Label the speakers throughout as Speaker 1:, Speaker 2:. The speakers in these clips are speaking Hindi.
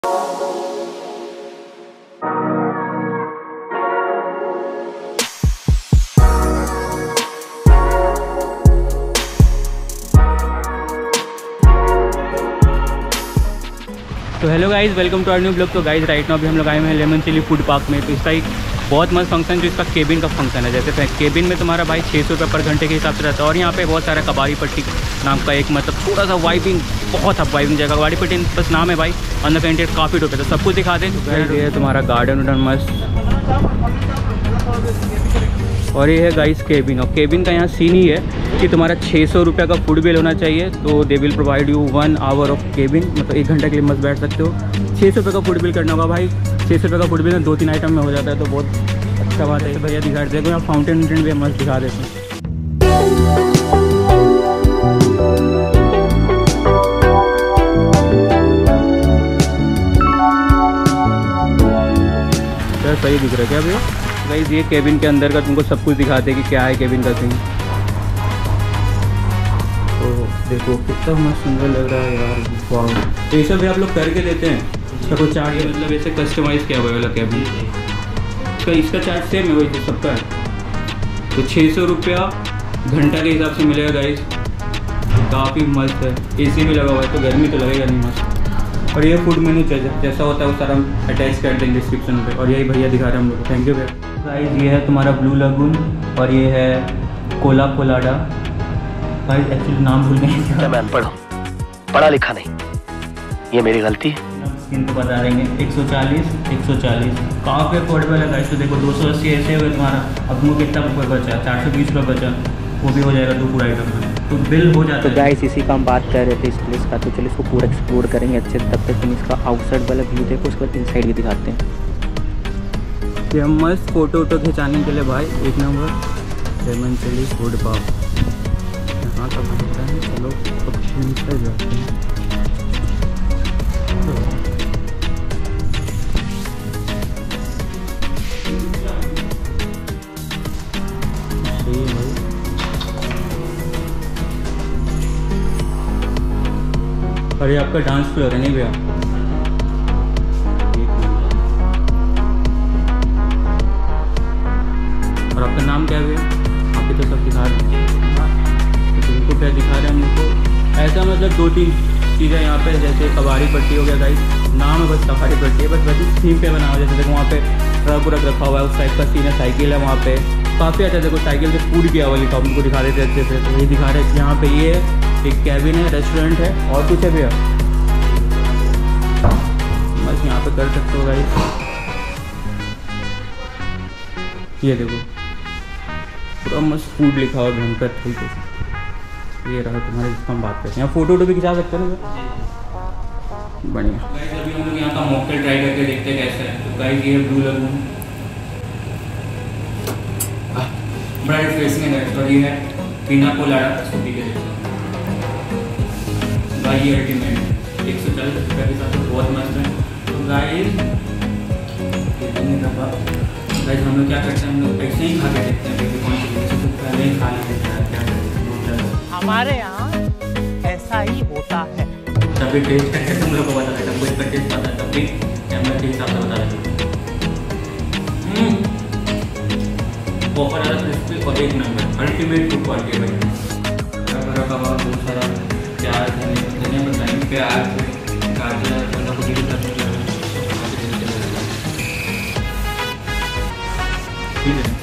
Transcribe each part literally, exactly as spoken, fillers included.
Speaker 1: तो hello guys, welcome to our new blog. तो गाइज़ राइट नाउ अभी हम लोग आए हुए हैं लेमन चिली फूड पार्क में। तो इसका एक बहुत मस्त फंक्शन जो इसका केबिन का फंक्शन है। जैसे केबिन में तुम्हारा भाई छः सौ रुपये पर घंटे के हिसाब से रहता है। और यहाँ पे बहुत सारा कबाड़ी पट्टी नाम का एक मतलब थोड़ा सा वाइबिंग, बहुत अब वाइबिंग जगह कबाड़ी पट्टी बस नाम है भाई। अंदर का इंटीरियर काफ़ी टोपे तो सब कुछ दिखा दें। ये है तुम्हारा गार्डन उडन मस्त। और ये है गाइस केबिन। और केबिन का यहाँ सीन ही है कि तुम्हारा छः सौ रुपये का फूड बिल होना चाहिए। तो they will provide you one hour of cabin, मतलब एक घंटे के लिए मस्त बैठ सकते हो। छः सौ रुपये का फूड बिल करना होगा भाई। छः सौ रुपये का फूड बिल में दो तीन आइटम में हो जाता है, तो बहुत अच्छा बात है। तो भैया दिखा देते हैं, फाउंटेन वुंटेन भी मस्त दिखा देते हैं। सर सही दिख रहा है क्या भैया? गाइस ये केबिन के अंदर का तुमको सब कुछ दिखाते हैं कि क्या है केबिन का सीन। तो देखो कितना मस्त सुंदर लग रहा है यार, वाव। तो ये सब भी आप लोग करके देते हैं? इसका कोई चार्ज मतलब ऐसे कस्टमाइज़ किया हुआ वाला केबिन? इसका इसका चार्ज सेम है वही सबका है। तो छः सौ रुपया घंटा के हिसाब से मिलेगा गाइस। काफ़ी मस्त है। ए सी भी लगा हुआ है तो गर्मी तो लगेगा नहीं, मस्त। और ये फूड मेन्यू जैसा होता है वो सारा हम अटैच कर देंगे डिस्क्रिप्शन पे। और यही भैया दिखा रहे हैं हम लोग को। थैंक यू भैया। गाइस ये है तुम्हारा ब्लू लगून और ये है कोला कोलाडा। भाई एक्चुअली नाम भूल गए।
Speaker 2: मैं अनपढ़ हूँ, पढ़ा लिखा नहीं, ये मेरी गलती है।
Speaker 1: स्किन तो बता देंगे एक सौ चालीस एक सौ चालीस काफ़ी अफोर्डेबल है गाइस। तो देखो दो सौ अस्सी ऐसे हुए तुम्हारा। अब मुझे कितना रुपये बचा? चार सौ बीस रुपये बचा, वो भी हो जाएगा दो पूरा आइटम में, तो बिल हो जाता है।
Speaker 3: तो गाइस इसी का हम बात कर रहे थे इस प्लेस का। तो चलिए इसको पूरा एक्सप्लोर करेंगे अच्छे। तब तक तुम इसका आउटसाइड वाला व्यू देखो, उसके बाद इनसाइड भी दिखाते हैं।
Speaker 1: ये हम मस्त फोटो वोटो खिंचाने के लिए भाई एक number lemon chilli food park यहाँ का बनता है। चलो तो इनसाइड जाते हैं। और ये आपका डांस फ्लोर है नहीं भैया? और आपका नाम क्या है भैया? आप ही तो सब दिखा रहे हैं, तो तुमको क्या दिखा रहे हैं हम लोग को? ऐसा मतलब दो तीन चीज़ें यहाँ पे, जैसे कबाड़ी पट्टी हो गया गाइस, नाम है बस कबाड़ी पट्टी है, बस बस थीम पे बना हुआ। जैसे देखो वहाँ पे ट्रक उरक रखा हुआ है, उस टाइप का सीन है। साइकिल है वहाँ पे काफ़ी अच्छा। देखो साइकिल से फूड किया हुआ लिखा, उनको दिखा देते अच्छे से। तो ये दिखा रहे हैं यहाँ पे ये एक कैबिन है, रेस्टोरेंट है। और कुछ है भैया? बस यहाँ पे कर सकते हो गाइस। ये देखो पूरा मस्त फूड लिखा हुआ भयंकर तरीके से। ये रहा तुम्हारे जिसका हम बात करते हैं। यहाँ फोटो वोटो भी खिंचा सकते हैं ना? बढ़िया। गाइस अभी हम लोग यहाँ का मॉकटेल ट्राई करके देखते हैं कैसा है। तो गाइस ये ब्लू लगून, बड़ा रिफ्रेशिंग है। और ये है पिना कोलाडा, इसको पी के देखते हैं भाई। ये अल्टीमेट एक सौ चालीस रुपये के साथ बहुत मस्त है। तो गाइस गाइस हम लोग क्या करते हैं, हम लोग ऐसे ही खा के देखते हैं कि कौन सी चीज़ पहले ही खा लेते हैं। क्या करते हैं
Speaker 4: हमारे यहाँ ऐसा ही होता है।
Speaker 1: तभी टेस्ट करके तुम लोग को बता देता हूँ। कोई का टेस्ट आता है तब भी कैमरा के हिसाब से बता देता हूँ। बहुत ज़्यादा क्रिस्पी और एक नंबर अल्टीमेट फूड क्वालिटी है भाई। हरा भरा कबाब, बहुत सारा प्याज धनिया बताएंगे, प्याज गाजर बंदा को डील करने के ठीक है।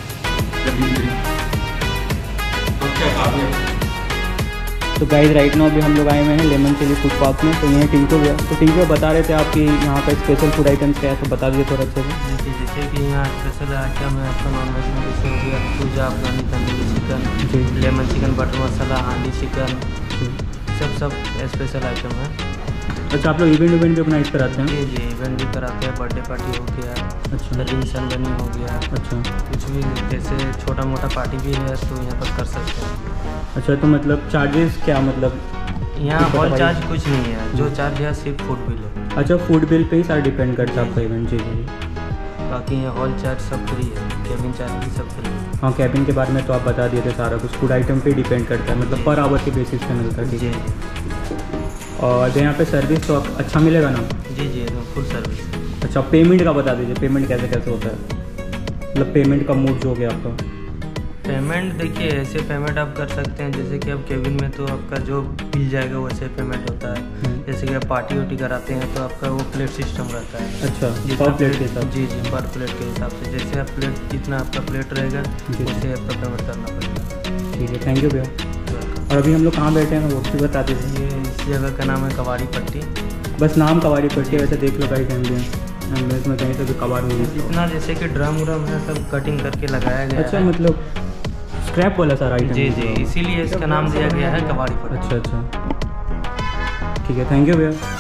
Speaker 1: तो गाइस राइट नाउ अभी हम लोग आए हुए हैं लेमन चिली फूड पार्क में। तो ये टिंको भैया, तो टिंको बता रहे थे आपकी यहाँ का स्पेशल फूड आइटम्स क्या है, तो बता दीजिए थोड़ा अच्छे से।
Speaker 4: जैसे कि यहाँ स्पेशल आइटम है आपका नॉन वेज में, जैसे हो गया पूजा अफगानी tandoori chicken, lemon chicken, butter masala, handi chicken, सब सब स्पेशल आइटम है।
Speaker 1: अच्छा आप लोग इवेंट इवेंट भी ऑर्गेनाइज कराते हैं?
Speaker 4: जी जी इवेंट भी कराते हैं। बर्थडे पार्टी हो गया,
Speaker 1: अच्छा
Speaker 4: रिंग सेरेमनी हो गया,
Speaker 1: अच्छा
Speaker 4: कुछ भी जैसे छोटा मोटा पार्टी भी है तो यहाँ पर कर सकते हैं।
Speaker 1: अच्छा तो मतलब चार्जेस क्या, मतलब
Speaker 4: यहाँ हॉल चार्ज कुछ नहीं है, जो चार्ज है सिर्फ फूड बिल है।
Speaker 1: अच्छा फूड बिल पे ही सारा डिपेंड करता है आपका इवेंट? जी जी।
Speaker 4: बाकी यहाँ हॉल चार्ज सब फ्री है, केबिन चार्ज भी सब फ्री है।
Speaker 1: हाँ केबिन के बारे में तो आप बता दिए थे सारा कुछ। फूड आइटम पे डिपेंड करता है, मतलब पर आवर के बेसिस पे मिलता है।
Speaker 4: जी
Speaker 1: और यहाँ पे सर्विस तो अच्छा मिलेगा ना?
Speaker 4: जी जी एकदम फुल सर्विस।
Speaker 1: अच्छा, पेमेंट का बता दीजिए, पेमेंट कैसे कैसे होता है, मतलब पेमेंट का मोड जो हो गया आपका।
Speaker 4: पेमेंट देखिए ऐसे पेमेंट आप कर सकते हैं जैसे कि अब केबिन में तो आपका जो मिल जाएगा वैसे पेमेंट होता है। जैसे कि आप पार्टी वार्टी कराते हैं तो आपका वो प्लेट सिस्टम रहता है।
Speaker 1: अच्छा,
Speaker 4: जितना
Speaker 1: पर प्लेट के हिसाब।
Speaker 4: जी जी पर प्लेट के हिसाब से, जैसे आप प्लेट जितना आपका प्लेट रहेगा वैसे आपका पेमेंट करना पड़ेगा।
Speaker 1: ठीक है, थैंक यू भैया। और अभी हम लोग कहाँ बैठे हैं वो भी बता दीजिए।
Speaker 4: ये इस जगह का नाम है कवाड़ी पट्टी।
Speaker 1: बस नाम कवाड़ी पट्टी, वैसे देख लो कहीं फैमिली एम्बुलेंस में कहीं से भी कबाड़ हो गई।
Speaker 4: इतना जैसे कि ड्रम व्रम है सब कटिंग करके लगाया गया
Speaker 1: अच्छा,
Speaker 4: है।
Speaker 1: मतलब स्क्रैप वाला सारा आइटम।
Speaker 4: जी जी, इसीलिए इसका नाम दिया गया है कबाड़ी पट्टी।
Speaker 1: अच्छा अच्छा, ठीक है, थैंक यू भैया।